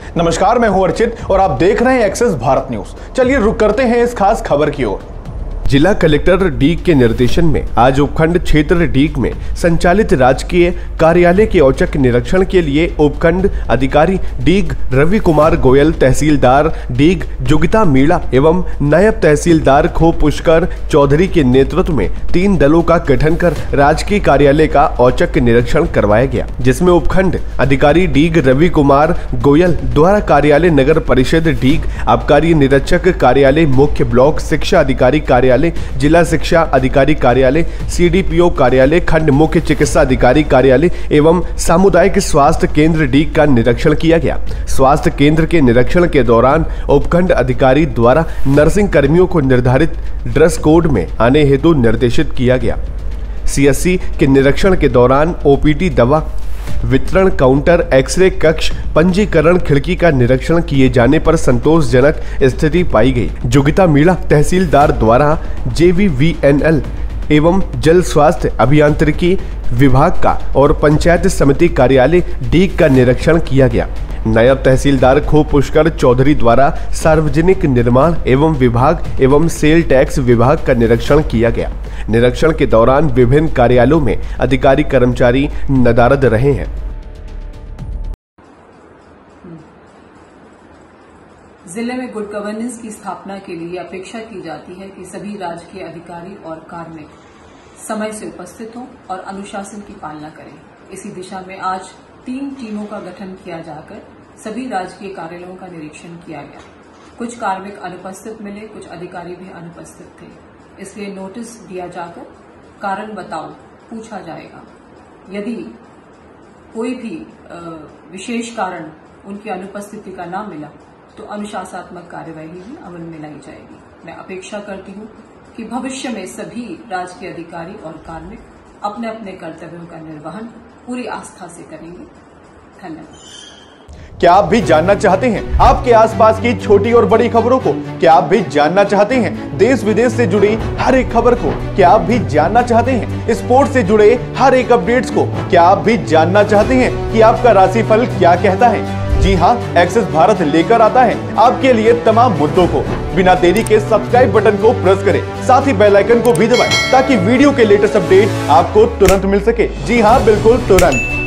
नमस्कार, मैं हूं अर्चित और आप देख रहे हैं एक्सेस भारत न्यूज। चलिए रुक करते हैं इस खास खबर की ओर। जिला कलेक्टर डीग के निर्देशन में आज उपखंड क्षेत्र डीग में संचालित राजकीय कार्यालय के औचक निरीक्षण के लिए उपखंड अधिकारी डीग रवि कुमार गोयल, तहसीलदार डीग जोगिता मीणा एवं नायब तहसीलदार खो पुष्कर चौधरी के नेतृत्व में 3 दलों का गठन कर राजकीय कार्यालय का औचक निरीक्षण करवाया गया, जिसमें उपखंड अधिकारी डीग रवि कुमार गोयल द्वारा कार्यालय नगर परिषद डीग, आबकारी निरीक्षक कार्यालय, मुख्य ब्लॉक शिक्षा अधिकारी कार्यालय, जिला शिक्षा अधिकारी कार्यालय, सीडीपीओ कार्यालय, खंड मुख्य चिकित्सा अधिकारी कार्यालय एवं सामुदायिक स्वास्थ्य केंद्र डीग का निरीक्षण किया गया। स्वास्थ्य केंद्र के निरीक्षण के दौरान उपखंड अधिकारी द्वारा नर्सिंग कर्मियों को निर्धारित ड्रेस कोड में आने हेतु निर्देशित किया गया। सीएससी के निरीक्षण के दौरान ओपीडी दवा वितरण काउंटर, एक्सरे कक्ष, पंजीकरण खिड़की का निरीक्षण किए जाने पर संतोषजनक स्थिति पाई गई। जोगिता मीणा तहसीलदार द्वारा जेवीवीएनएल एवं जल स्वास्थ्य अभियांत्रिकी विभाग का और पंचायत समिति कार्यालय डीग का निरीक्षण किया गया। नायब तहसीलदार खो पुष्कर चौधरी द्वारा सार्वजनिक निर्माण एवं विभाग एवं सेल टैक्स विभाग का निरीक्षण किया गया। निरीक्षण के दौरान विभिन्न कार्यालयों में अधिकारी कर्मचारी नदारद रहे हैं। जिले में गुड गवर्नेंस की स्थापना के लिए अपेक्षा की जाती है कि सभी राजकीय अधिकारी और कार्मिक समय से उपस्थित हों और अनुशासन की पालना करें। इसी दिशा में आज 3 टीमों का गठन किया जाकर सभी राजकीय कार्यालयों का निरीक्षण किया गया। कुछ कार्मिक अनुपस्थित मिले, कुछ अधिकारी भी अनुपस्थित थे, इसलिए नोटिस दिया जाकर कारण बताओ पूछा जाएगा। यदि कोई भी विशेष कारण उनकी अनुपस्थिति का ना मिला तो अनुशासनात्मक कार्यवाही भी अमल में लाई जाएगी। मैं अपेक्षा करती हूं कि भविष्य में सभी राजकीय अधिकारी और कार्मिक अपने अपने कर्तव्यों का निर्वहन पूरी आस्था से करेंगे। धन्यवाद। क्या आप भी जानना चाहते हैं आपके आसपास की छोटी और बड़ी खबरों को? क्या आप भी जानना चाहते हैं देश विदेश से जुड़ी हर एक खबर को? क्या आप भी जानना चाहते हैं स्पोर्ट्स से जुड़े हर एक अपडेट्स को? क्या आप भी जानना चाहते हैं कि आपका राशिफल क्या कहता है? जी हाँ, एक्सेस भारत लेकर आता है आपके लिए तमाम मुद्दों को। बिना देरी के सब्सक्राइब बटन को प्रेस करें, साथ ही बेल आइकन को भी दबाएं ताकि वीडियो के लेटेस्ट अपडेट आपको तुरंत मिल सके। जी हाँ, बिल्कुल तुरंत।